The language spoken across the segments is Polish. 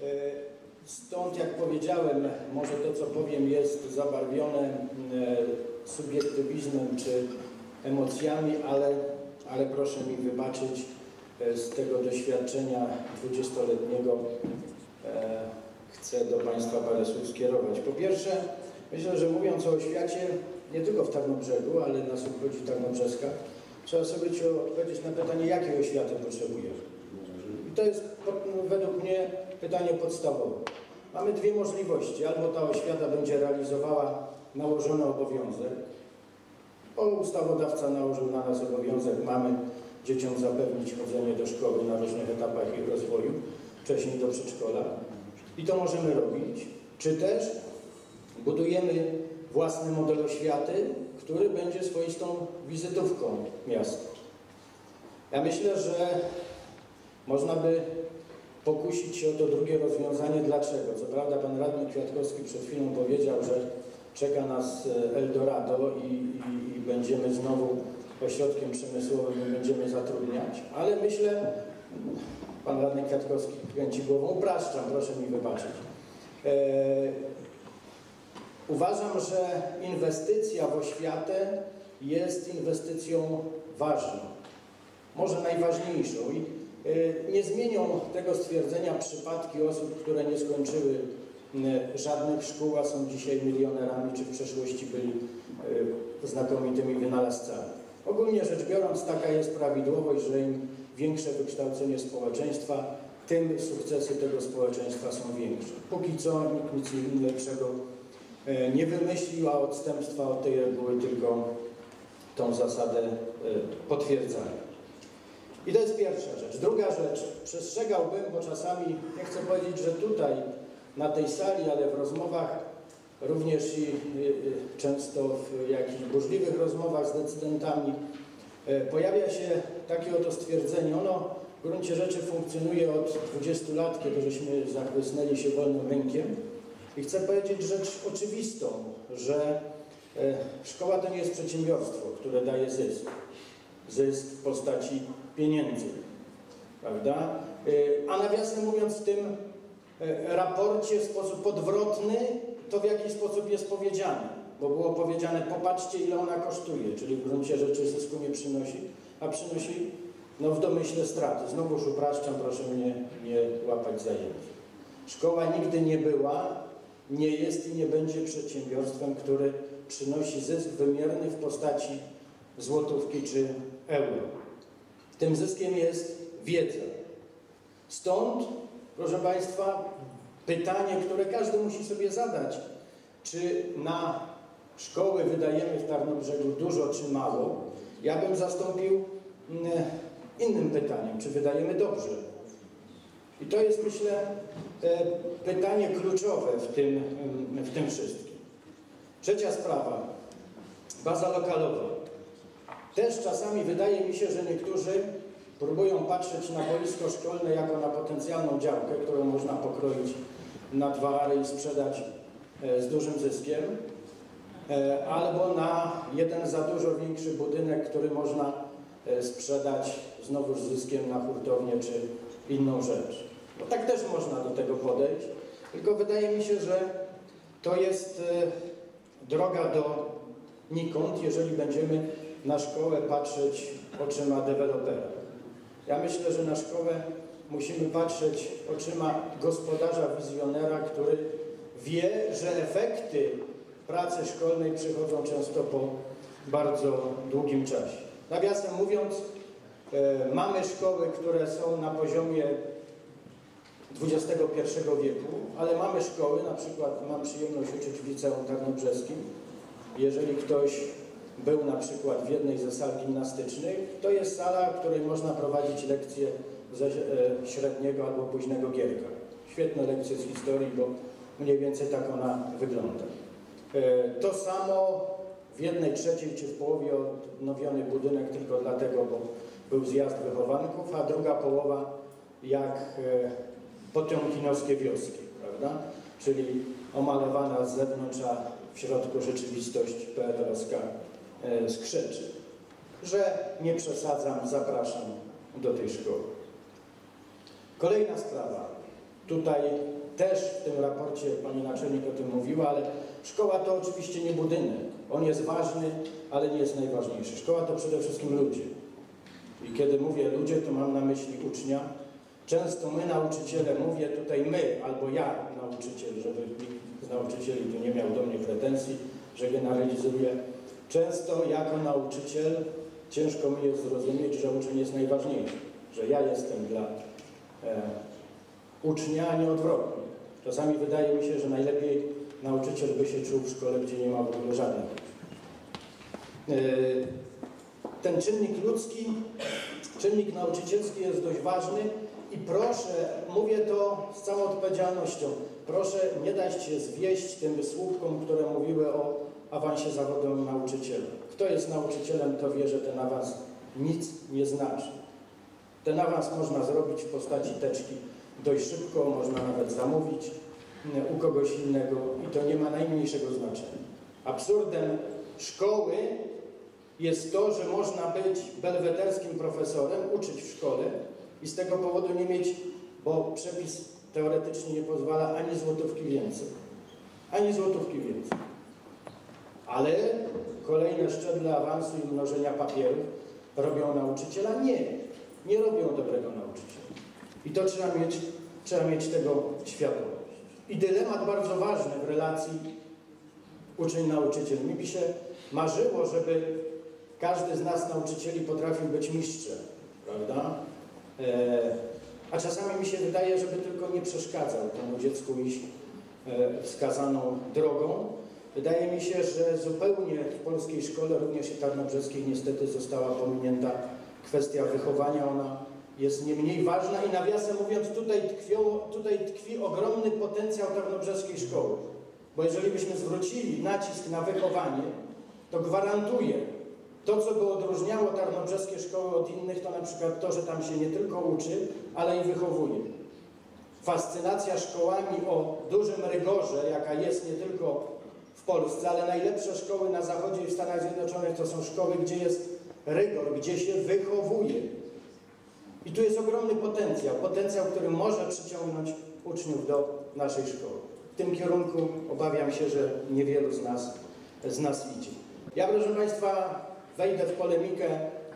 Stąd, jak powiedziałem, może to, co powiem, jest zabarwione subiektywizmem czy emocjami, ale proszę mi wybaczyć, z tego doświadczenia 20-letniego chcę do Państwa parę słów skierować. Po pierwsze, myślę, że mówiąc o oświacie, nie tylko w Tarnobrzegu, ale na subchodzi tarnobrzeska, trzeba sobie odpowiedzieć na pytanie, jakiej oświaty potrzebujemy. I to jest według mnie pytanie podstawowe. Mamy dwie możliwości. Albo ta oświata będzie realizowała nałożony obowiązek, bo ustawodawca nałożył na nas obowiązek, mamy dzieciom zapewnić chodzenie do szkoły na różnych etapach ich rozwoju, wcześniej do przedszkola. I to możemy robić. Czy też budujemy własny model oświaty, który będzie swoistą wizytówką miasta. Ja myślę, że można by pokusić się o to drugie rozwiązanie. Dlaczego? Co prawda pan radny Kwiatkowski przed chwilą powiedział, że czeka nas Eldorado i będziemy znowu ośrodkiem przemysłowym i będziemy zatrudniać, ale myślę, pan radny Kwiatkowski kręci głową, upraszczam, proszę mi wybaczyć. Uważam, że inwestycja w oświatę jest inwestycją ważną, może najważniejszą i nie zmienią tego stwierdzenia przypadki osób, które nie skończyły żadnych szkół, a są dzisiaj milionerami, czy w przeszłości byli znakomitymi wynalazcami. Ogólnie rzecz biorąc, taka jest prawidłowość, że im większe wykształcenie społeczeństwa, tym sukcesy tego społeczeństwa są większe. Póki co nikt nic lepszego nie wymyślił, a odstępstwa od tej reguły tylko tą zasadę potwierdzają. I to jest pierwsza rzecz. Druga rzecz, przestrzegałbym, bo czasami, nie chcę powiedzieć, że tutaj, na tej sali, ale w rozmowach, również i często w jakichś burzliwych rozmowach z decydentami, pojawia się takie oto stwierdzenie. Ono w gruncie rzeczy funkcjonuje od 20 lat, kiedy żeśmy zachłysnęli się wolnym rynkiem. I chcę powiedzieć rzecz oczywistą, że szkoła to nie jest przedsiębiorstwo, które daje zysk. Zysk w postaci pieniędzy, prawda? A nawiasem mówiąc, w tym raporcie w sposób odwrotny to w jakiś sposób jest powiedziane, bo było powiedziane, popatrzcie, ile ona kosztuje, czyli w gruncie rzeczy zysku nie przynosi, a przynosi w domyśle straty. Znowuż upraszczam, proszę mnie nie łapać za język. Szkoła nigdy nie była, nie jest i nie będzie przedsiębiorstwem, który przynosi zysk wymierny w postaci złotówki czy euro. Tym zyskiem jest wiedza. Stąd, proszę Państwa, pytanie, które każdy musi sobie zadać, czy na szkoły wydajemy w Tarnobrzegu dużo czy mało? Ja bym zastąpił innym pytaniem, czy wydajemy dobrze? I to jest, myślę, pytanie kluczowe w tym wszystkim. Trzecia sprawa, baza lokalowa. Też czasami wydaje mi się, że niektórzy próbują patrzeć na boisko szkolne jako na potencjalną działkę, którą można pokroić na 2 ary i sprzedać z dużym zyskiem, albo na jeden za dużo większy budynek, który można sprzedać znowuż z zyskiem na hurtownię czy inną rzecz. No tak też można do tego podejść, tylko wydaje mi się, że to jest droga donikąd, jeżeli będziemy na szkołę patrzeć oczyma dewelopera. Ja myślę, że na szkołę musimy patrzeć oczyma gospodarza, wizjonera, który wie, że efekty pracy szkolnej przychodzą często po bardzo długim czasie. Nawiasem mówiąc, mamy szkoły, które są na poziomie XXI wieku, ale mamy szkoły, na przykład mam przyjemność uczyć w liceum tarnobrzeskim. Jeżeli ktoś był na przykład w jednej ze sal gimnastycznych, to jest sala, w której można prowadzić lekcje ze średniego albo późnego Gierka. Świetne lekcje z historii, bo mniej więcej tak ona wygląda. To samo w 1/3 czy w połowie odnowiony budynek tylko dlatego, bo był zjazd wychowanków, a druga połowa jak potiomkinowskie wioski, prawda? Czyli omalowana z zewnątrz, a w środku rzeczywistość PRL-owska skrzeczy. Że nie przesadzam, zapraszam do tej szkoły. Kolejna sprawa. Tutaj też w tym raporcie pani naczelnik o tym mówiła, ale szkoła to oczywiście nie budynek. On jest ważny, ale nie jest najważniejszy. Szkoła to przede wszystkim ludzie. I kiedy mówię ludzie, to mam na myśli ucznia. Często my, nauczyciele, mówię tutaj my, albo ja, nauczyciel, żeby nikt z nauczycieli tu nie miał do mnie pretensji, że generalizuję. Często jako nauczyciel ciężko mi jest zrozumieć, że uczeń jest najważniejszy, że ja jestem dla ucznia, a nie odwrotnie. Czasami wydaje mi się, że najlepiej nauczyciel by się czuł w szkole, gdzie nie ma w ogóle żadnych uczniów. Ten czynnik ludzki, czynnik nauczycielski jest dość ważny i proszę, mówię to z całą odpowiedzialnością, proszę nie dać się zwieść tym słupkom, które mówiły o awansie zawodowym nauczyciela. Kto jest nauczycielem, to wie, że ten awans nic nie znaczy. Ten awans można zrobić w postaci teczki dość szybko, można nawet zamówić u kogoś innego i to nie ma najmniejszego znaczenia. Absurdem szkoły jest to, że można być belwederskim profesorem, uczyć w szkole i z tego powodu nie mieć, bo przepis teoretycznie nie pozwala ani złotówki więcej. Ani złotówki więcej. Ale kolejne szczeble awansu i mnożenia papierów robią nauczyciela? Nie robią dobrego nauczyciela. I to trzeba mieć tego świadomość. I dylemat bardzo ważny w relacji uczeń-nauczyciel. Mi by się marzyło, żeby każdy z nas, nauczycieli, potrafił być mistrzem, prawda? A czasami mi się wydaje, żeby tylko nie przeszkadzał temu dziecku iść wskazaną drogą. Wydaje mi się, że zupełnie w polskiej szkole, również i tarnobrzeskiej, niestety została pominięta kwestia wychowania. Ona jest nie mniej ważna i nawiasem mówiąc, tutaj tkwi ogromny potencjał tarnobrzeskiej szkoły. Bo jeżeli byśmy zwrócili nacisk na wychowanie, to gwarantuję, to co by odróżniało tarnobrzeskie szkoły od innych, to na przykład to, że tam się nie tylko uczy, ale i wychowuje. Fascynacja szkołami o dużym rygorze, jaka jest nie tylko w Polsce, ale najlepsze szkoły na Zachodzie i w Stanach Zjednoczonych to są szkoły, gdzie jest rygor, gdzie się wychowuje. I tu jest ogromny potencjał, który może przyciągnąć uczniów do naszej szkoły. W tym kierunku obawiam się, że niewielu z nas idzie. Ja, proszę Państwa, wejdę w polemikę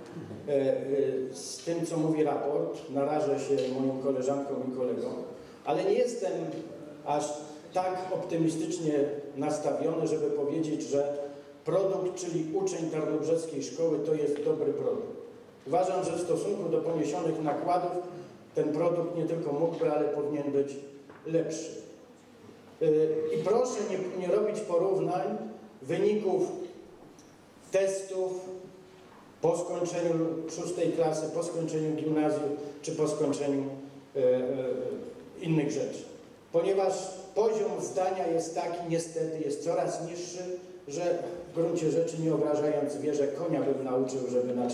z tym, co mówi raport. Narażę się moim koleżankom i kolegom, ale nie jestem aż tak optymistycznie nastawiony, żeby powiedzieć, że produkt, czyli uczeń tarnobrzeskiej szkoły, to jest dobry produkt. Uważam, że w stosunku do poniesionych nakładów ten produkt nie tylko mógłby, ale powinien być lepszy. I proszę nie robić porównań wyników testów po skończeniu 6. klasy, po skończeniu gimnazjum, czy po skończeniu innych rzeczy. Ponieważ poziom zdania jest taki, niestety, jest coraz niższy, że w gruncie rzeczy, nie obrażając wierzę, konia bym nauczył, żeby na 30%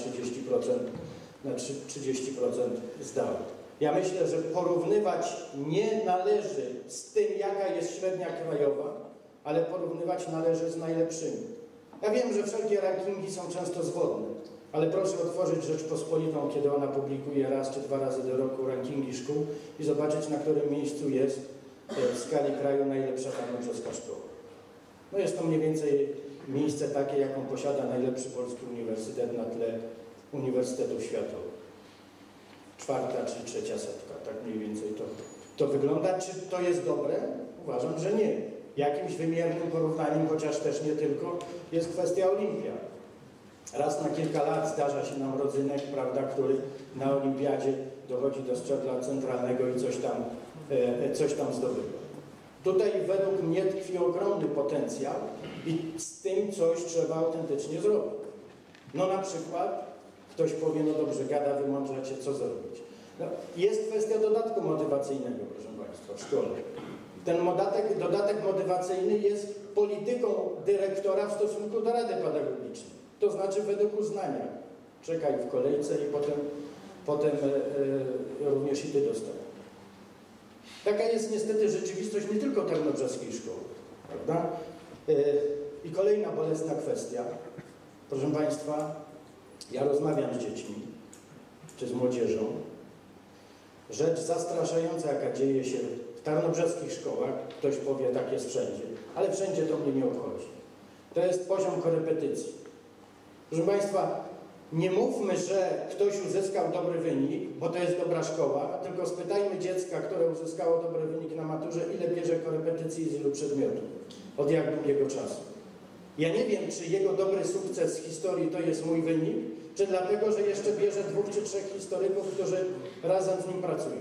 zdał. Ja myślę, że porównywać nie należy z tym, jaka jest średnia krajowa, ale porównywać należy z najlepszymi. Ja wiem, że wszelkie rankingi są często zwodne, ale proszę otworzyć Rzeczpospolitą, kiedy ona publikuje raz czy 2 razy do roku rankingi szkół i zobaczyć, na którym miejscu jest w skali kraju najlepsza tarnobrzeska szkoła. No jest to mniej więcej miejsce takie, jaką posiada najlepszy polski uniwersytet na tle uniwersytetów światowych. 4. czy 3. setka, tak mniej więcej to wygląda. Czy to jest dobre? Uważam, że nie. Jakimś wymiernym porównaniem, chociaż też nie tylko, jest kwestia olimpiad. Raz na kilka lat zdarza się nam rodzynek, prawda, który na olimpiadzie dochodzi do szczebla centralnego i coś tam zdobywa. Tutaj według mnie tkwi ogromny potencjał i z tym coś trzeba autentycznie zrobić. No na przykład ktoś powie, no dobrze, gada, wymądrzacie, co zrobić? No, jest kwestia dodatku motywacyjnego, proszę Państwa, w szkole. Ten dodatek motywacyjny jest polityką dyrektora w stosunku do Rady Pedagogicznej. To znaczy według uznania. Czekaj w kolejce i potem również i Ty dostaniesz. Taka jest niestety rzeczywistość nie tylko tarnobrzeskiej szkoły, prawda? I kolejna bolesna kwestia. Proszę Państwa, ja rozmawiam z dziećmi, czy z młodzieżą. Rzecz zastraszająca, jaka dzieje się W tarnobrzeskich szkołach, ktoś powie, tak jest wszędzie, ale wszędzie to mnie nie obchodzi. To jest poziom korepetycji. Proszę Państwa, nie mówmy, że ktoś uzyskał dobry wynik, bo to jest dobra szkoła, tylko spytajmy dziecka, które uzyskało dobry wynik na maturze, ile bierze korepetycji z ilu przedmiotów, od jak długiego czasu. Ja nie wiem, czy jego dobry sukces w historii to jest mój wynik, czy dlatego, że jeszcze bierze 2 czy 3 historyków, którzy razem z nim pracują.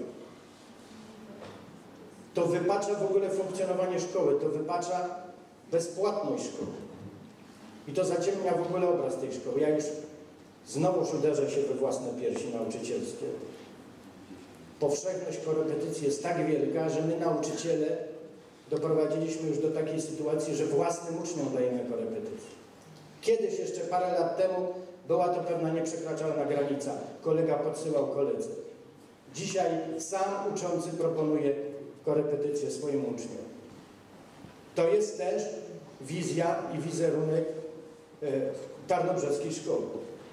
To wypacza w ogóle funkcjonowanie szkoły, to wypacza bezpłatność szkoły. I to zaciemnia w ogóle obraz tej szkoły. Ja już znowuż uderzę się we własne piersi nauczycielskie. Powszechność korepetycji jest tak wielka, że my nauczyciele doprowadziliśmy już do takiej sytuacji, że własnym uczniom dajemy korepetycje. Kiedyś, jeszcze parę lat temu, była to pewna nieprzekraczalna granica. Kolega podsyłał koledze. Dzisiaj sam uczący proponuje korepetycje swoim uczniom. To jest też wizja i wizerunek tarnobrzeskiej szkoły.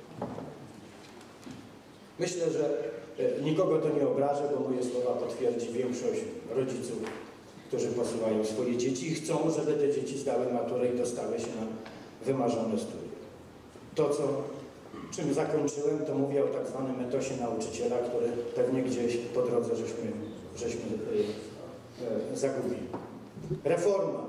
Myślę, że nikogo to nie obraża, bo moje słowa potwierdzi większość rodziców, którzy posyłają swoje dzieci i chcą, żeby te dzieci zdały maturę i dostały się na wymarzone studia. To, czym zakończyłem, to mówię o tak zwanym etosie nauczyciela, który pewnie gdzieś po drodze żeśmy zagubili. Reforma.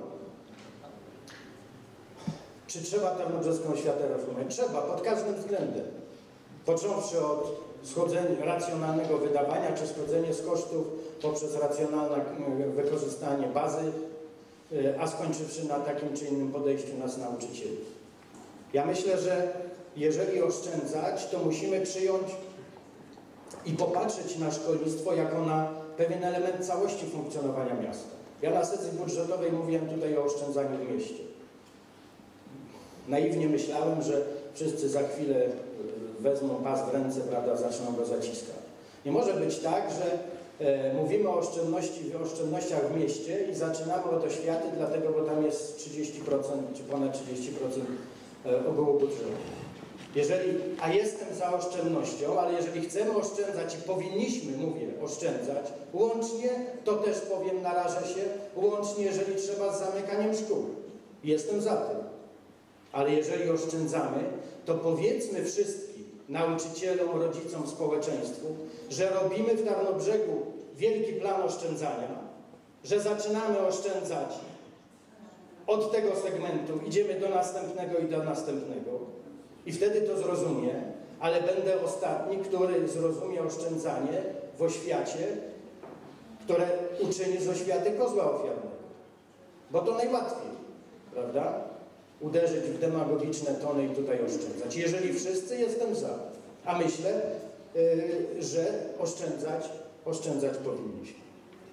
Czy trzeba tarnobrzeską oświatę reformować? Trzeba, pod każdym względem. Począwszy od racjonalnego wydawania, czy schodzenie z kosztów poprzez racjonalne wykorzystanie bazy, a skończywszy na takim czy innym podejściu nas nauczycieli. Ja myślę, że jeżeli oszczędzać, to musimy przyjąć i popatrzeć na szkolnictwo jako na pewien element całości funkcjonowania miasta. Ja na sesji budżetowej mówiłem tutaj o oszczędzaniu w mieście. Naiwnie myślałem, że wszyscy za chwilę wezmą pas w ręce, prawda, zaczną go zaciskać. Nie może być tak, że mówimy o oszczędnościach w mieście i zaczynamy od oświaty, dlatego, bo tam jest 30% czy ponad 30% ogółu budżetu. A jestem za oszczędnością, ale jeżeli chcemy oszczędzać i powinniśmy, mówię, oszczędzać, łącznie, to też powiem, narażę się, łącznie, jeżeli trzeba, z zamykaniem szkół. Jestem za tym. Ale jeżeli oszczędzamy, to powiedzmy wszystkim, nauczycielom, rodzicom, społeczeństwu, że robimy w Tarnobrzegu wielki plan oszczędzania, że zaczynamy oszczędzać od tego segmentu, idziemy do następnego i do następnego i wtedy to zrozumie, ale będę ostatni, który zrozumie oszczędzanie w oświacie, które uczyni z oświaty kozła ofiarnego. Bo to najłatwiej, prawda? Uderzyć w demagogiczne tony i tutaj oszczędzać. Jeżeli wszyscy, jestem za. A myślę, że oszczędzać powinniśmy.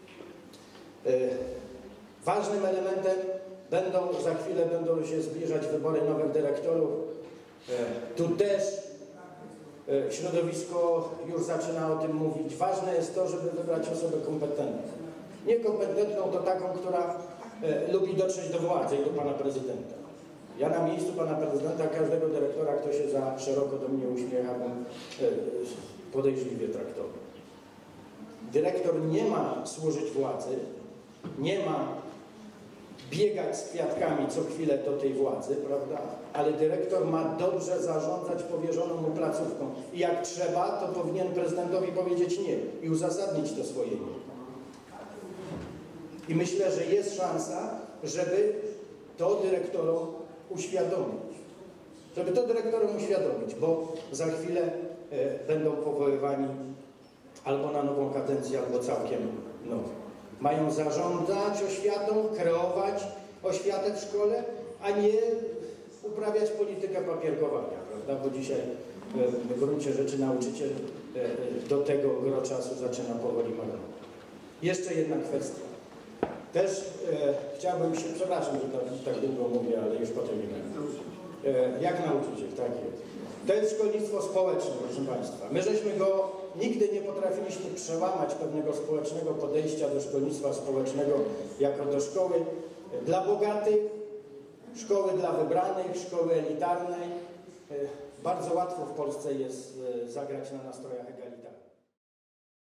Ważnym elementem za chwilę będą się zbliżać wybory nowych dyrektorów. Tu też środowisko już zaczyna o tym mówić. Ważne jest to, żeby wybrać osobę kompetentną. Niekompetentną to taką, która lubi dotrzeć do władzy i do pana prezydenta. Ja na miejscu pana prezydenta, każdego dyrektora, kto się za szeroko do mnie uśmiecha, bym podejrzliwie traktował. Dyrektor nie ma służyć władzy, nie ma biegać z kwiatkami co chwilę do tej władzy, prawda? Ale dyrektor ma dobrze zarządzać powierzoną mu placówką. I jak trzeba, to powinien prezydentowi powiedzieć nie i uzasadnić to swoje nie. I myślę, że jest szansa, żeby to dyrektorom uświadomić. Bo za chwilę będą powoływani albo na nową kadencję, albo całkiem nowy. Mają zarządzać oświatą, kreować oświatę w szkole, a nie uprawiać politykę papierkowania, prawda? Bo dzisiaj w gruncie rzeczy nauczyciel do tego gro czasu zaczyna powoli marnować. Jeszcze jedna kwestia. Też chciałbym się, przepraszam, że tak długo mówię, ale już potem nie będę. Jak nauczyciel, tak jest. To jest szkolnictwo społeczne, proszę Państwa. My żeśmy nigdy nie potrafiliśmy przełamać pewnego społecznego podejścia do szkolnictwa społecznego jako do szkoły dla bogatych, szkoły dla wybranych, szkoły elitarnej. Bardzo łatwo w Polsce jest zagrać na nastrojach egalitarnych.